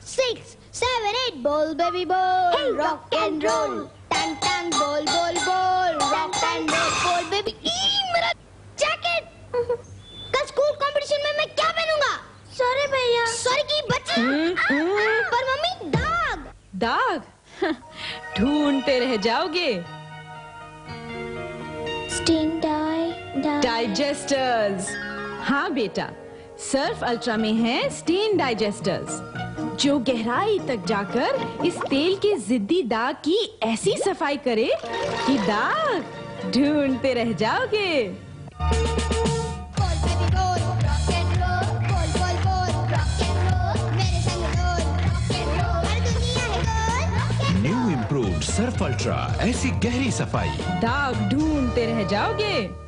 6, 7, 8, bowl baby bowl. Hey, rock and roll. Tang tang, bowl bowl bowl. Rock and roll, bowl baby. मेरा jacket. कल school competition में मैं क्या पहनूंगा? Sorry भैया। Sorry की बच्ची। पर मम्मी दाग। दाग? ढूंढते रह जाओगे। Sting digesters. हाँ बेटा, सर्फ अल्ट्रा में है स्टेन डाइजेस्टर्स, जो गहराई तक जाकर इस तेल के जिद्दी दाग की ऐसी सफाई करे कि दाग ढूंढते रह जाओगे। न्यू इम्प्रूव्ड सर्फ अल्ट्रा, ऐसी गहरी सफाई, दाग ढूंढते रह जाओगे।